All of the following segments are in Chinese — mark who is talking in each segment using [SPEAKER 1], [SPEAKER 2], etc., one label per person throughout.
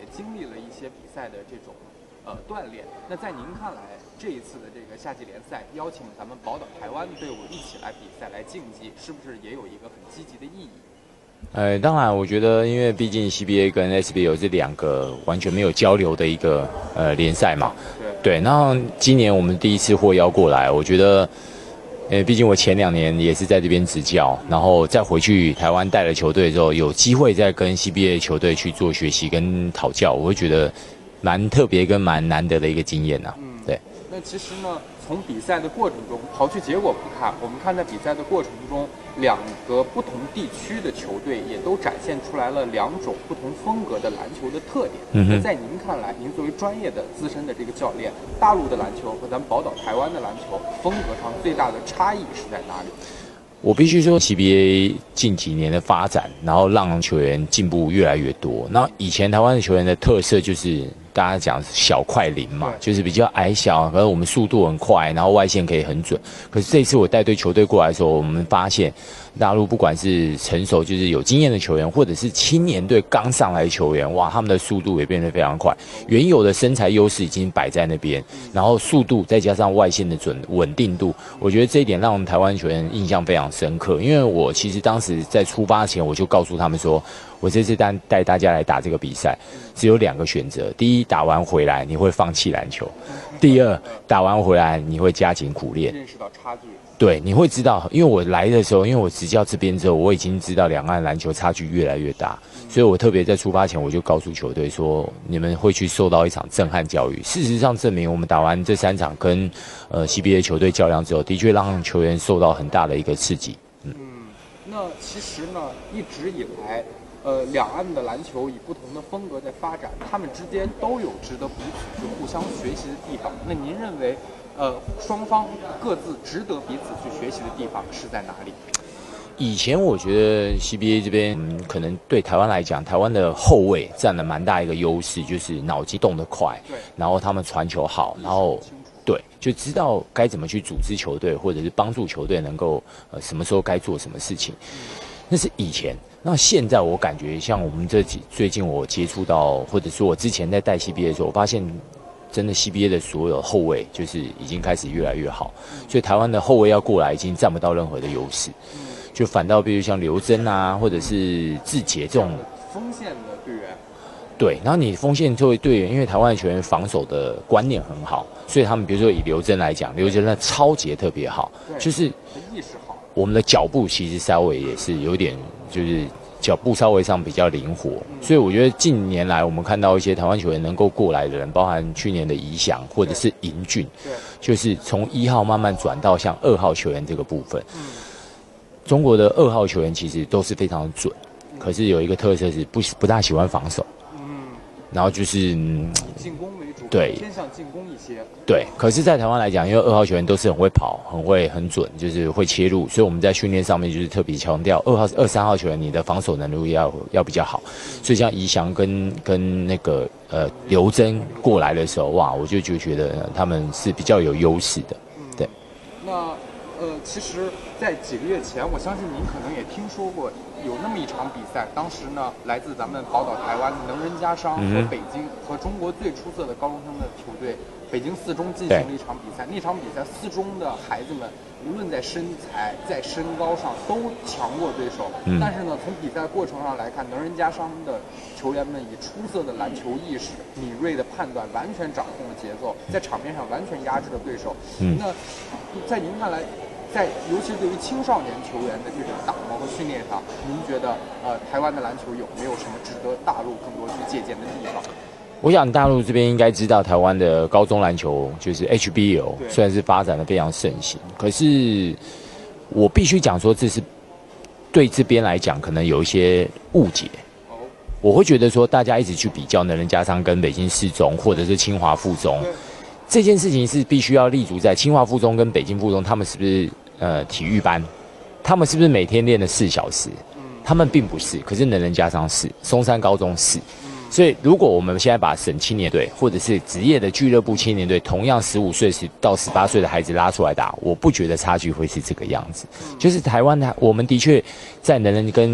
[SPEAKER 1] 经历了一些比赛的这种锻炼。那在您看来，这一次的这个夏季联赛邀请咱们宝岛台湾队伍一起来比赛来竞技，是不是也有一个很积极的意义？
[SPEAKER 2] 当然，我觉得，因为毕竟 CBA 跟 SBL 这两个完全没有交流的一个联赛嘛，对。那今年我们第一次获邀过来，我觉得，毕竟我前2年也是在这边执教，然后再回去台湾带了球队之后，有机会再跟 CBA 球队去做学习跟讨教，我会觉得蛮特别跟蛮难得的一个经验呐。对。
[SPEAKER 1] 那其实呢，从比赛的过程中，刨去结果不看，我们看在比赛的过程中，两个不同地区的球队也都展现出来了2种不同风格的篮球的特点。那在您看来，您作为专业的资深的这个教练，大陆的篮球和咱们宝岛台湾的篮球风格上最大的差异是在哪里？
[SPEAKER 2] 我必须说 ，CBA 近几年的发展，然后让球员进步越来越多。那以前台湾的球员的特色就是大家讲小快灵嘛，就是比较矮小，可是我们速度很快，然后外线可以很准。可是这一次我带队球队过来的时候，我们发现大陆不管是成熟就是有经验的球员，或者是青年队刚上来的球员，哇，他们的速度也变得非常快。原有的身材优势已经摆在那边，然后速度再加上外线的稳定度，我觉得这一点让我们台湾球员印象非常深刻。因为我其实当时在出发前我就告诉他们说，我这次带大家来打这个比赛，只有2个选择：第一，打完回来你会放弃篮球；第二，打完回来你会加紧苦练。
[SPEAKER 1] 认识到差距。
[SPEAKER 2] 对，你会知道，因为我来的时候，因为我执教这边之后，我已经知道两岸篮球差距越来越大，所以我特别在出发前我就告诉球队说，你们会去受到一场震撼教育。事实上证明，我们打完这3场跟CBA 球队较量之后，的确让球员受到很大的一个刺激。
[SPEAKER 1] 那其实呢，一直以来，两岸的篮球以不同的风格在发展，他们之间都有值得彼此去互相学习的地方。那您认为，双方各自值得彼此去学习的地方是在哪里？
[SPEAKER 2] 以前我觉得 CBA 这边，可能对台湾来讲，台湾的后卫占了蛮大一个优势，就是脑筋动得快，然后他们传球好，然后对，就知道该怎么去组织球队，或者是帮助球队能够什么时候该做什么事情。那是以前。那现在我感觉，像我们最近我接触到，或者说我之前在带 CBA 的时候，我发现真的 CBA 的所有后卫就是已经开始越来越好，所以台湾的后卫要过来已经占不到任何的优势，就反倒比如像刘真啊，或者是志杰这种
[SPEAKER 1] 锋线的队员。
[SPEAKER 2] 对，然后你锋线作为队员，因为台湾的球员防守的观念很好，所以他们比如说以刘真来讲，刘真的超节特别好，就是
[SPEAKER 1] 意识好。
[SPEAKER 2] 我们的脚步其实稍微也是有点，就是脚步稍微上比较灵活，所以我觉得近年来我们看到一些台湾球员能够过来的人，包含去年的宜翔或者是尹俊，就是从1号慢慢转到像2号球员这个部分。中国的2号球员其实都是非常准，可是有一个特色是不大喜欢防守。然后就是以
[SPEAKER 1] 进攻为主，
[SPEAKER 2] 对，
[SPEAKER 1] 偏向进攻一些。对，
[SPEAKER 2] 可是，在台湾来讲，因为2号球员都是很会跑、很准，就是会切入，所以我们在训练上面就是特别强调2号、3号球员你的防守能力要比较好。所以像宜翔跟那个刘真过来的时候，哇，我就觉得他们是比较有优势的。对。
[SPEAKER 1] 那其实，在几个月前，我相信您可能也听说过。有那么一场比赛，当时呢，来自咱们宝岛台湾能人家商和北京和中国最出色的高中生的球队北京四中进行了一场比赛。那场比赛四中的孩子们无论在身材在身高上都强过对手，但是呢，从比赛过程上来看，能人家商的球员们以出色的篮球意识、敏锐的判断，完全掌控了节奏，在场面上完全压制了对手。那在您看来，尤其是对于青少年球员的这种打磨和训练上，您觉得台湾的篮球有没有什么值得大陆更多去借鉴的地方？
[SPEAKER 2] 我想大陆这边应该知道，台湾的高中篮球就是 HBL， 虽然是发展的非常盛行，可是我必须讲说，这是对这边来讲可能有一些误解。我会觉得说，大家一直去比较能人家商跟北京四中或者是清华附中。这件事情是必须要立足在清华附中跟北京附中，他们是不是体育班？他们是不是每天练了4小时？他们并不是，可是能人家商是，松山高中是。所以，如果我们现在把省青年队或者是职业的俱乐部青年队，同样15岁到18岁的孩子拉出来打，我不觉得差距会是这个样子。就是台湾我们的确在能人跟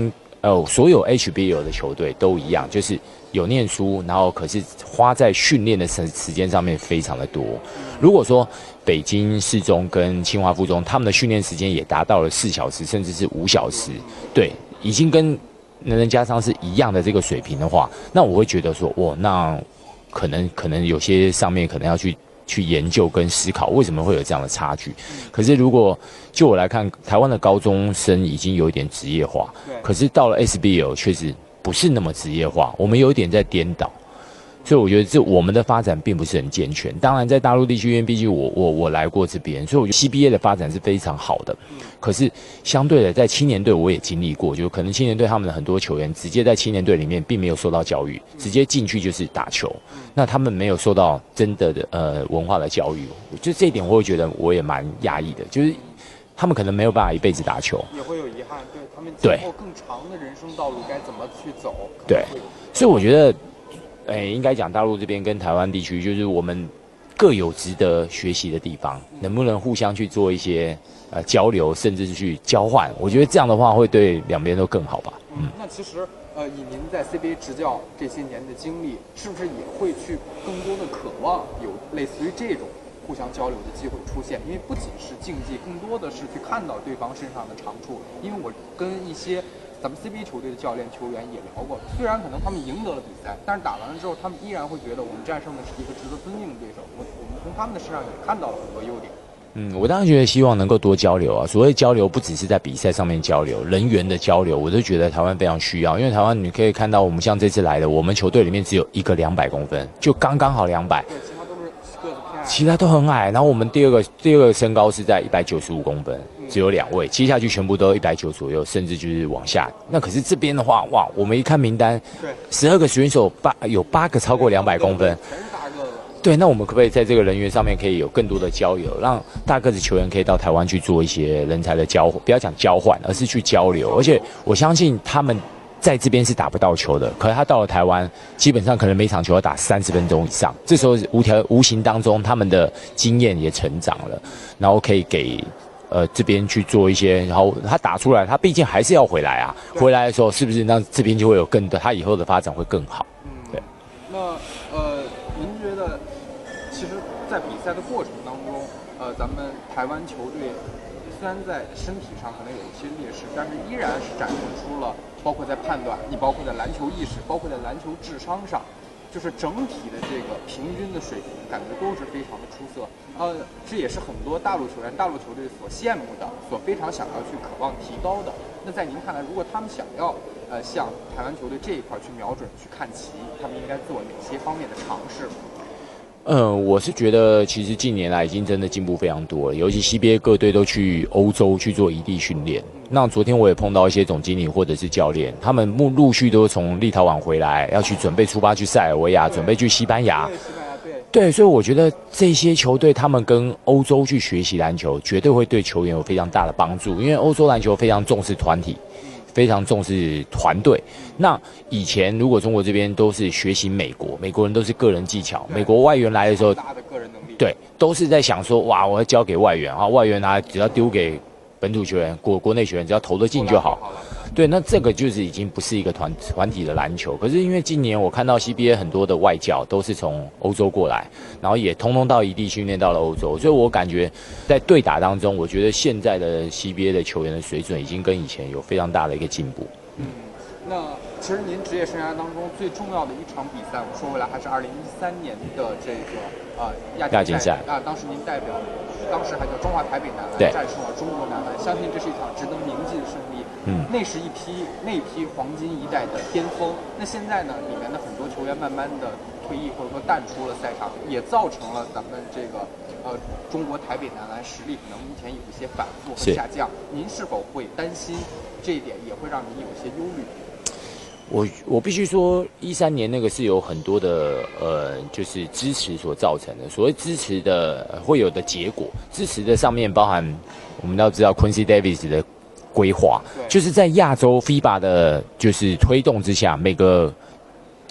[SPEAKER 2] 所有 HBL 的球队都一样，就是有念书，然后可是花在训练的时间上面非常的多。如果说北京市中跟清华附中他们的训练时间也达到了4小时，甚至是5小时，对，已经跟能人加商是一样的这个水平的话，那我会觉得说，那可能有些上面可能要去研究跟思考为什么会有这样的差距。可是如果就我来看，台湾的高中生已经有一点职业化，可是到了 SBL 确实不是那么职业化，我们有一点在颠倒。所以我觉得我们的发展并不是很健全。当然在大陆地区，因为毕竟我来过这边，所以我觉得 CBA 的发展是非常好的。可是相对的，在青年队我也经历过，就可能青年队他们的很多球员直接在青年队里面并没有受到教育，直接进去就是打球，那他们没有受到真的文化的教育。就这一点我会觉得我也蛮讶异的，就是他们可能没有办法一辈子打球，
[SPEAKER 1] 也会有遗憾，对他们今后更长的人生道路该怎么去走。
[SPEAKER 2] 对，所以我觉得应该讲大陆这边跟台湾地区，就是我们各有值得学习的地方，能不能互相去做一些交流，甚至是去交换？我觉得这样的话会对两边都更好吧。
[SPEAKER 1] 那其实以您在 CBA 执教这些年的经历，是不是也会去更多的渴望有类似于这种互相交流的机会出现？因为不仅是竞技，更多的是去看到对方身上的长处。因为我跟一些咱们 CBA 球队的教练、球员也聊过，虽然可能他们赢得了比赛，但是打完了之后，他们依然会觉得我们战胜的是一个值得尊敬的对手。我们从他们的身上也看到了很多优点。
[SPEAKER 2] 我当然觉得希望能够多交流啊。所谓交流，不只是在比赛上面交流，人员的交流，我都觉得台湾非常需要。因为台湾你可以看到，我们像这次来的，我们球队里面只有一个200公分，就刚刚好200。
[SPEAKER 1] 对，其他都是个子偏矮，
[SPEAKER 2] 其他都很矮。然后我们第二个身高是在195公分，只有2位，接下去全部都190左右，甚至就是往下。那可是这边的话，哇，我们一看名单，
[SPEAKER 1] 对
[SPEAKER 2] ，12个选手有8个超过200公分，
[SPEAKER 1] 全是大个子。
[SPEAKER 2] 对，那我们可不可以在这个人员上面可以有更多的交流，让大个子球员可以到台湾去做一些人才的不要讲交换，而是去交流。而且我相信他们在这边是打不到球的，可是他到了台湾，基本上可能每场球要打30分钟以上。这时候无形当中，他们的经验也成长了，然后可以给这边去做一些，然后他打出来，他毕竟还是要回来啊。回来的时候，是不是让这边就会有更多，他以后的发展会更好？对。
[SPEAKER 1] 那您觉得，其实，在比赛的过程当中，咱们台湾球队虽然在身体上可能有一些劣势，但是依然是展现出了，包括在判断，包括在篮球意识，包括在篮球智商上，就是整体的这个平均的水平，感觉都是非常的出色。这也是很多大陆球员、大陆球队所羡慕的，所非常想要去渴望提高的。那在您看来，如果他们想要向台湾球队这一块去瞄准、去看齐，他们应该做哪些方面的尝试？
[SPEAKER 2] 我是觉得其实近年来已经真的进步非常多了，尤其 CBA 各队都去欧洲去做异地训练。那昨天我也碰到一些总经理或者是教练，他们陆续都从立陶宛回来，要去准备出发去塞尔维亚，准备去西班牙。对，所以我觉得这些球队他们跟欧洲去学习篮球，绝对会对球员有非常大的帮助，因为欧洲篮球非常重视团体。非常重视团队。那以前如果中国这边都是学习美国人都是个人技巧，美国外援来的时候，
[SPEAKER 1] 大的个人能力，
[SPEAKER 2] 对，都是在想说，哇，我要交给外援啊，外援只要丢给本土球员、国内球员，只要投得进就好。对，那这个就是已经不是一个团体的篮球。可是因为今年我看到 CBA 很多的外教都是从欧洲过来，然后也通通到异地训练到了欧洲，所以我感觉在对打当中，我觉得现在的 CBA 的球员的水准已经跟以前有非常大的一个进步。
[SPEAKER 1] 那其实您职业生涯当中最重要的一场比赛，我说回来还是2013年的这个亚锦赛啊，当时您代表当时还叫中华台北男篮战胜了中国男篮，相信这是一场值得铭记的胜利。那是那批黄金一代的巅峰。那现在呢，里面的很多球员慢慢的退役或者说淡出了赛场，也造成了咱们这个中国台北男篮实力可能目前有一些反复和下降。您是否会担心这一点，也会让您有一些忧虑？
[SPEAKER 2] 我必须说，13年那个是有很多的就是支持所造成的。所谓支持的会有的结果，支持的上面包含我们要知道 Quincy Davis 的规划，就是在亚洲 FIBA 的就是推动之下，每个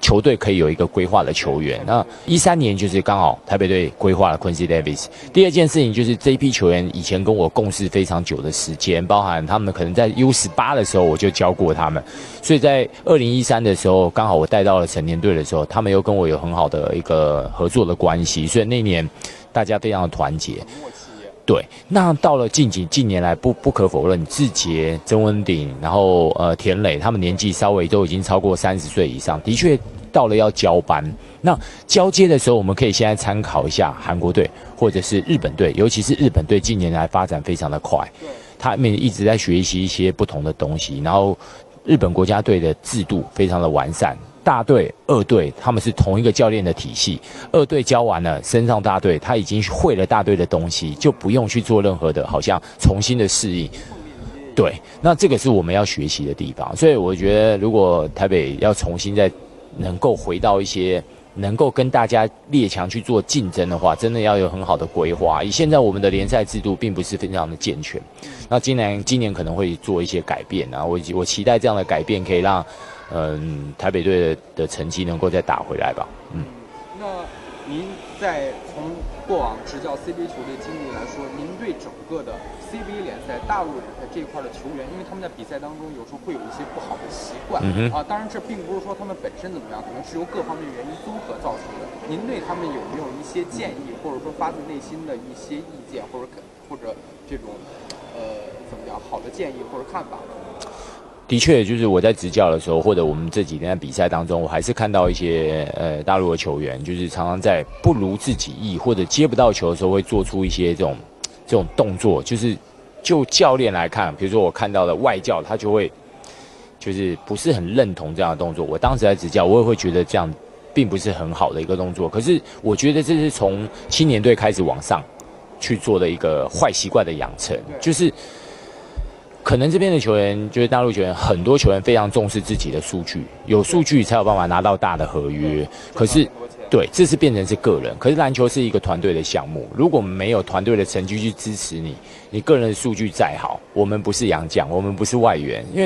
[SPEAKER 2] 球队可以有一个规划的球员。那13年就是刚好台北队规划了 Quincy Davis。第二件事情就是这一批球员以前跟我共事非常久的时间，包含他们可能在 U18的时候我就教过他们，所以在2013的时候刚好我带到了成年队的时候，他们又跟我有很好的一个合作的关系，所以那年大家非常的团结。对，那到了近年来不可否认，志杰、曾文鼎，然后田磊，他们年纪稍微都已经超过30岁以上，的确到了要交班。那交接的时候，我们可以现在参考一下韩国队或者是日本队，尤其是日本队近年来发展非常的快，他们一直在学习一些不同的东西，然后日本国家队的制度非常的完善。大队、二队他们是同一个教练的体系，二队教完了，升上大队，他已经会了大队的东西，就不用去做任何的，好像重新的适应。对，那这个是我们要学习的地方。所以我觉得，如果台北要重新再能够回到一些能够跟大家列强去做竞争的话，真的要有很好的规划。以现在我们的联赛制度并不是非常的健全，那今年可能会做一些改变啊，我期待这样的改变可以让台北队的成绩能够再打回来吧。
[SPEAKER 1] 那您在从过往执教 CBA 球队经历来说，您对整个的 CBA 联赛、大陆联赛这一块的球员，因为他们在比赛当中有时候会有一些不好的习惯，当然这并不是说他们本身怎么样，可能是由各方面原因综合造成的。您对他们有没有一些建议，或者说发自内心的一些意见，或者这种怎么讲好的建议或者看法呢？
[SPEAKER 2] 的确，就是我在执教的时候，或者我们这几天在比赛当中，我还是看到一些大陆的球员，就是常常在不如自己意或者接不到球的时候，会做出一些这种动作。就教练来看，比如说我看到的外教，他就会就是不是很认同这样的动作。我当时在执教，我也会觉得这样并不是很好的一个动作。可是我觉得这是从青年队开始往上去做的一个坏习惯的养成，就是。可能这边的球员，就是大陆球员，很多球员非常重视自己的数据，有数据才有办法拿到大的合约。可是，对，这是变成是个人。可是篮球是一个团队的项目，如果没有团队的成绩去支持你，你个人的数据再好，我们不是洋将，我们不是外援，因为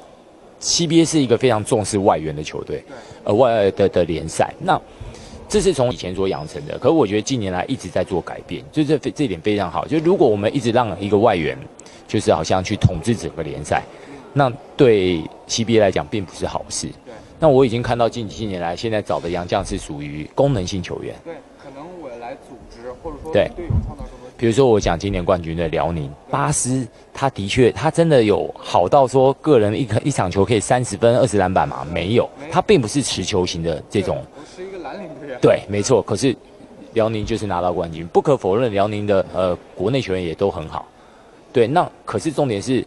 [SPEAKER 2] CBA 是一个非常重视外援的球队，外的联赛。那这是从以前所养成的，可是我觉得近年来一直在做改变，就这一点非常好。就如果我们一直让一个外援，就是好像去统治整个联赛，那对 CBA 来讲并不是好事。那我已经看到近几年来，现在找的洋将是属于功能性球员。
[SPEAKER 1] 对，可能我来组织，或者说对队友创造更多。
[SPEAKER 2] 比如说我讲今年冠军的辽宁巴斯，他的确他真的有好到说个人一场球可以30分20篮板吗？没有，他并不是持球型的这种。
[SPEAKER 1] 我是一个蓝领队员。
[SPEAKER 2] 对，没错。可是辽宁就是拿到冠军，不可否认，辽宁的国内球员也都很好。对，那可是重点是，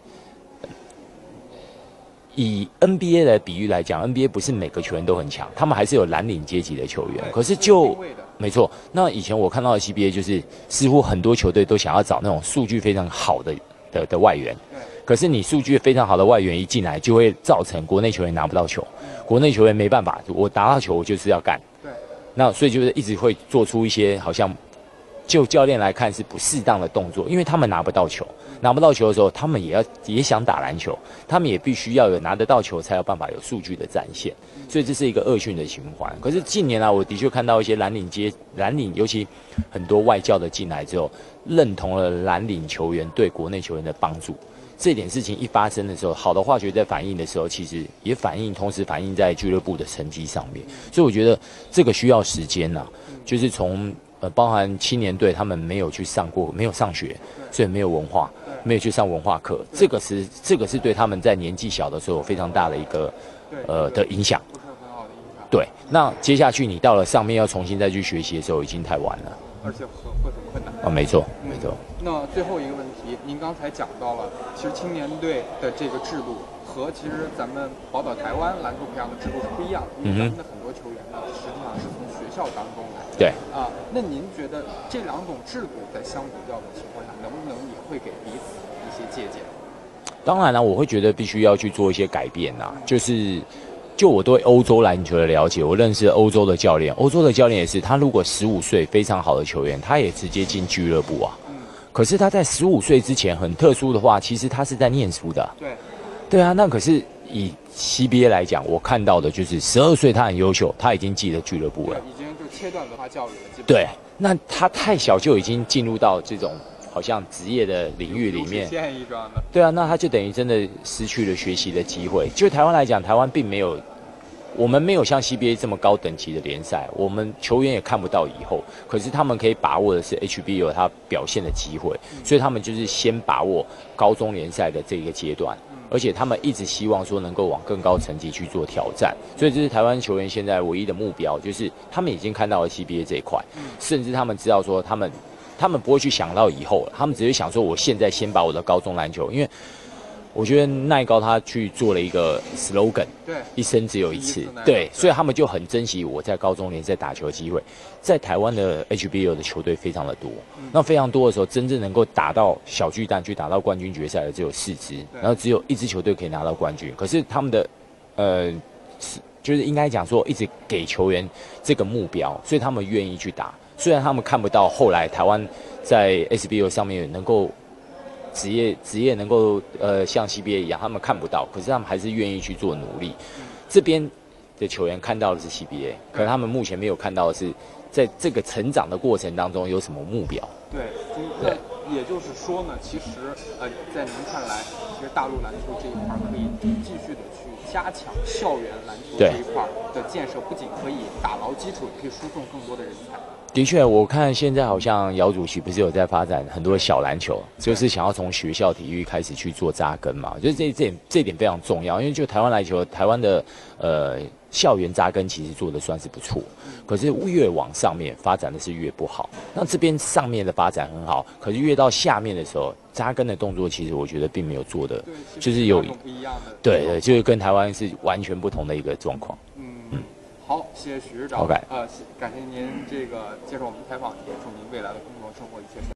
[SPEAKER 2] 以 NBA 的比喻来讲 ，NBA 不是每个球员都很强，他们还是有蓝领阶级的球员。可是没错，那以前我看到的 CBA 就是似乎很多球队都想要找那种数据非常好的外援，可是你数据非常好的外援一进来，就会造成国内球员拿不到球，国内球员没办法，我拿到球我就是要干。那所以就是一直会做出一些好像。就教练来看是不适当的动作，因为他们拿不到球的时候，他们也想打篮球，他们也必须要有拿得到球才有办法有数据的展现，所以这是一个恶性的循环。可是近年来，我的确看到一些蓝领，尤其很多外教的进来之后，认同了蓝领球员对国内球员的帮助。这点事情一发生的时候，好的化学在反应的时候，其实也同时反映在俱乐部的成绩上面。所以我觉得这个需要时间呐，就是从。包含青年队，他们没有上学，所以没有文化，没有去上文化课。这个是对他们在年纪小的时候有非常大的一个的影响。
[SPEAKER 1] 不是很好的影响。
[SPEAKER 2] 对，那接下去你到了上面要重新再去学习的时候，已经太晚了。
[SPEAKER 1] 而且会很困难。
[SPEAKER 2] 没错。
[SPEAKER 1] 那最后一个问题，您刚才讲到了，其实青年队的这个制度和其实咱们宝岛台湾篮球培养的制度是不一样的，因为咱们的很多球员呢，实际上是从学校当中来的。
[SPEAKER 2] 对。
[SPEAKER 1] 那您觉得这两种制度在相比较的情况下，能不能也会给彼此一些借鉴？
[SPEAKER 2] 当然了，我会觉得必须要去做一些改变呐，就我对欧洲篮球的了解，我认识欧洲的教练也是，他如果15岁非常好的球员，他也直接进俱乐部啊。可是他在15岁之前很特殊的话，其实他是在念书的。对啊，那可是以 CBA 来讲，我看到的就是12岁他很优秀，他已经进了俱乐部了，
[SPEAKER 1] 已经就切断文化教育了。基本上
[SPEAKER 2] 对，那他太小就已经进入到这种好像职业的领域里面，对啊，那他就等于真的失去了学习的机会。就台湾来讲，台湾并没有。我们没有像 CBA 这么高等级的联赛，我们球员也看不到以后。可是他们可以把握的是 HBL 他表现的机会，所以他们就是先把握高中联赛的这个阶段，而且他们一直希望说能够往更高层级去做挑战。所以这是台湾球员现在唯一的目标，就是他们已经看到了 CBA 这一块，甚至他们知道说他们不会去想到以后了，他们只是想说我现在先把我的高中篮球，因为。我觉得奈高他去做了一个 slogan，
[SPEAKER 1] 对，
[SPEAKER 2] 一生只有一次，对，所以他们就很珍惜我在高中联赛打球的机会。在台湾的 HBL 的球队非常的多，那非常多的时候，真正能够打到小巨蛋去打到冠军决赛的只有4支，然后只有1支球队可以拿到冠军。可是他们的就是应该讲说一直给球员这个目标，所以他们愿意去打。虽然他们看不到后来台湾在 SBL 上面能够。职业能够像 CBA 一样，他们看不到，可是他们还是愿意去做努力。这边的球员看到的是 CBA， 可是他们目前没有看到的是，在这个成长的过程当中有什么目标。
[SPEAKER 1] 对，也就是说呢，其实在您看来，其实大陆篮球这一块可以继续的去加强校园篮球这一块的建设，不仅可以打牢基础，也可以输送更多的人才。
[SPEAKER 2] 的确，我看现在好像姚主席不是有在发展很多小篮球，就是想要从学校体育开始去做扎根嘛。我觉得这点非常重要，因为就台湾篮球，台湾的校园扎根其实做的算是不错，可是越往上面发展的是越不好。那这边上面的发展很好，可是越到下面的时候，扎根的动作其实我觉得并没有做的，就是有
[SPEAKER 1] 不一样的，
[SPEAKER 2] 对，就是跟台湾是完全不同的一个状况。
[SPEAKER 1] 好，谢谢许市长。
[SPEAKER 2] OK，
[SPEAKER 1] 感谢您这个接受我们的采访，也祝您未来的工作生活一切顺利。